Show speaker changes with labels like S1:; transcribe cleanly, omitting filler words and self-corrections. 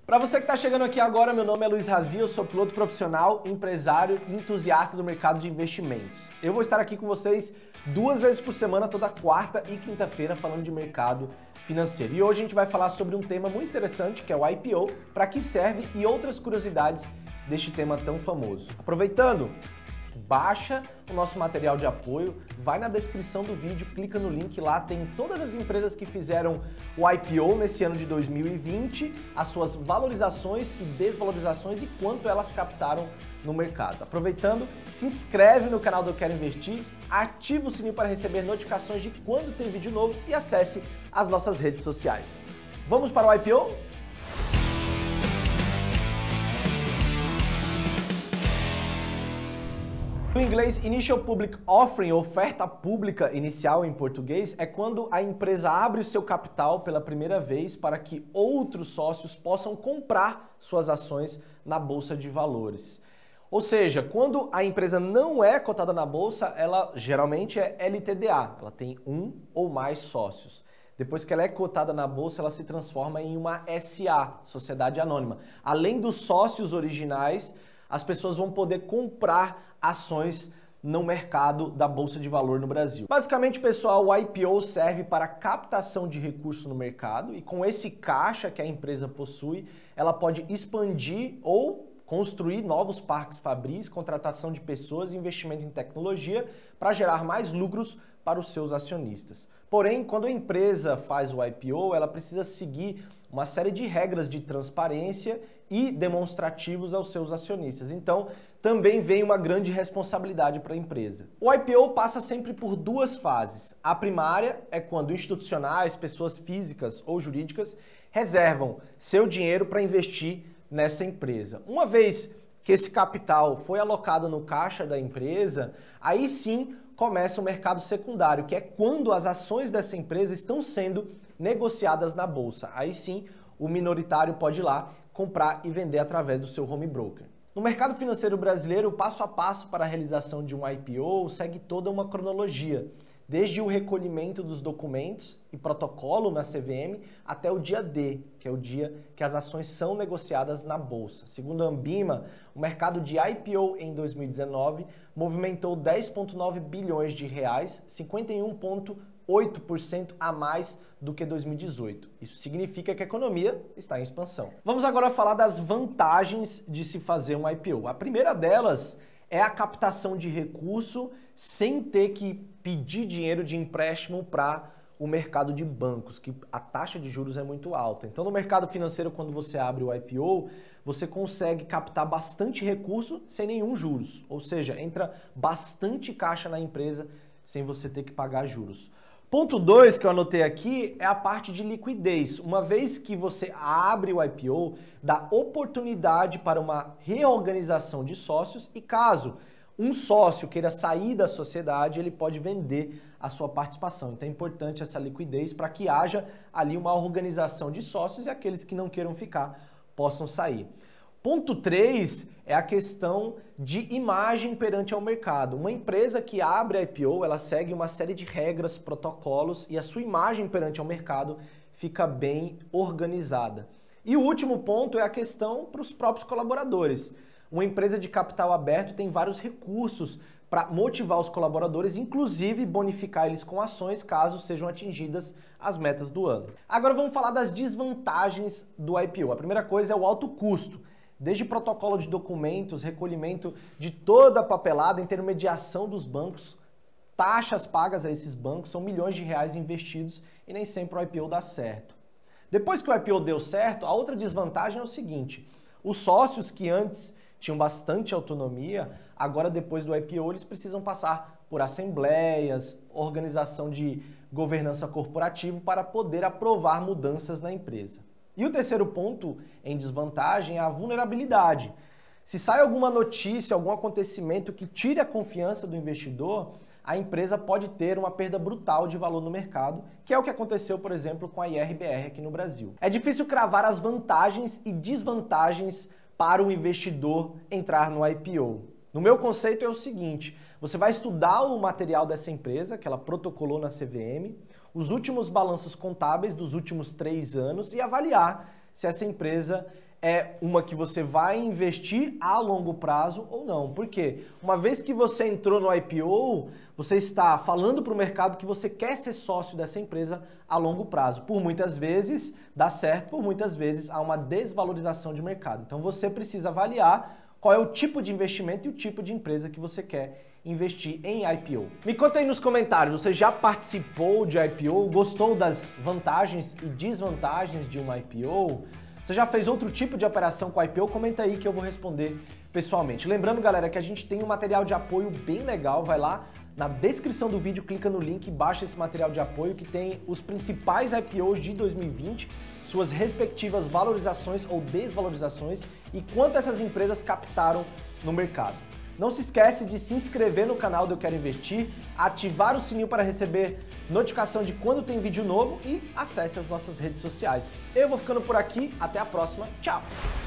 S1: Para você que está chegando aqui agora, meu nome é Luiz Razi, eu sou piloto profissional, empresário e entusiasta do mercado de investimentos. Eu vou estar aqui com vocês 2 vezes por semana, toda quarta e quinta-feira, falando de mercado financeiro. E hoje a gente vai falar sobre um tema muito interessante, que é o IPO, para que serve e outras curiosidades deste tema tão famoso. Aproveitando, baixa o nosso material de apoio, vai na descrição do vídeo, clica no link, lá tem todas as empresas que fizeram o IPO nesse ano de 2020, as suas valorizações e desvalorizações e quanto elas captaram no mercado. Aproveitando, se inscreve no canal do Eu Quero Investir, ativa o sininho para receber notificações de quando tem vídeo novo e acesse as nossas redes sociais. Vamos para o IPO? No inglês, Initial Public Offering, oferta pública inicial em português, é quando a empresa abre o seu capital pela primeira vez para que outros sócios possam comprar suas ações na Bolsa de Valores. Ou seja, quando a empresa não é cotada na Bolsa, ela geralmente é LTDA, ela tem um ou mais sócios. Depois que ela é cotada na Bolsa, ela se transforma em uma SA, Sociedade Anônima. Além dos sócios originais, as pessoas vão poder comprar ações no mercado da Bolsa de Valor no Brasil. Basicamente, pessoal, o IPO serve para captação de recursos no mercado e com esse caixa que a empresa possui, ela pode expandir ou construir novos parques fabris, contratação de pessoas e investimento em tecnologia para gerar mais lucros para os seus acionistas. Porém, quando a empresa faz o IPO, ela precisa seguir uma série de regras de transparência e demonstrativos aos seus acionistas. Então, também vem uma grande responsabilidade para a empresa. O IPO passa sempre por 2 fases. A primária é quando institucionais, pessoas físicas ou jurídicas, reservam seu dinheiro para investir nessa empresa. Uma vez que esse capital foi alocado no caixa da empresa, aí sim começa o mercado secundário, que é quando as ações dessa empresa estão sendo negociadas na bolsa. Aí sim, o minoritário pode ir lá comprar e vender através do seu home broker. No mercado financeiro brasileiro, o passo a passo para a realização de um IPO segue toda uma cronologia, desde o recolhimento dos documentos e protocolo na CVM até o dia D, que é o dia que as ações são negociadas na bolsa. Segundo a Anbima, o mercado de IPO em 2019 movimentou 10,9 bilhões de reais, 51,8% a mais do que 2018. Isso significa que a economia está em expansão. Vamos agora falar das vantagens de se fazer um IPO. A primeira delas é a captação de recurso sem ter que pedir dinheiro de empréstimo para o mercado de bancos, que a taxa de juros é muito alta. Então, no mercado financeiro, quando você abre o IPO, você consegue captar bastante recurso sem nenhum juros. Ou seja, entra bastante caixa na empresa sem você ter que pagar juros. Ponto 2 que eu anotei aqui é a parte de liquidez. Uma vez que você abre o IPO, dá oportunidade para uma reorganização de sócios e caso um sócio queira sair da sociedade, ele pode vender a sua participação. Então é importante essa liquidez para que haja ali uma organização de sócios e aqueles que não queiram ficar possam sair. Ponto 3 é a questão de imagem perante ao mercado. Uma empresa que abre a IPO, ela segue uma série de regras, protocolos e a sua imagem perante ao mercado fica bem organizada. E o último ponto é a questão para os próprios colaboradores. Uma empresa de capital aberto tem vários recursos para motivar os colaboradores, inclusive bonificar eles com ações caso sejam atingidas as metas do ano. Agora vamos falar das desvantagens do IPO. A primeira coisa é o alto custo. Desde protocolo de documentos, recolhimento de toda a papelada, intermediação dos bancos, taxas pagas a esses bancos, são milhões de reais investidos e nem sempre o IPO dá certo. Depois que o IPO deu certo, a outra desvantagem é o seguinte, os sócios que antes tinham bastante autonomia, agora depois do IPO eles precisam passar por assembleias, organização de governança corporativa para poder aprovar mudanças na empresa. E o terceiro ponto em desvantagem é a vulnerabilidade. Se sai alguma notícia, algum acontecimento que tire a confiança do investidor, a empresa pode ter uma perda brutal de valor no mercado, que é o que aconteceu, por exemplo, com a IRBR aqui no Brasil. É difícil cravar as vantagens e desvantagens para o investidor entrar no IPO. No meu conceito é o seguinte, você vai estudar o material dessa empresa, que ela protocolou na CVM, os últimos balanços contábeis dos últimos 3 anos e avaliar se essa empresa é uma que você vai investir a longo prazo ou não. Por quê? Uma vez que você entrou no IPO, você está falando para o mercado que você quer ser sócio dessa empresa a longo prazo. Por muitas vezes dá certo, por muitas vezes há uma desvalorização de mercado. Então você precisa avaliar qual é o tipo de investimento e o tipo de empresa que você quer investir em IPO. Me conta aí nos comentários, você já participou de IPO? Gostou das vantagens e desvantagens de uma IPO? Você já fez outro tipo de operação com IPO? Comenta aí que eu vou responder pessoalmente. Lembrando, galera, que a gente tem um material de apoio bem legal, vai lá na descrição do vídeo, clica no link e baixa esse material de apoio que tem os principais IPOs de 2020, suas respectivas valorizações ou desvalorizações e quanto essas empresas captaram no mercado. Não se esquece de se inscrever no canal do Eu Quero Investir, ativar o sininho para receber notificação de quando tem vídeo novo e acesse as nossas redes sociais. Eu vou ficando por aqui, até a próxima, tchau!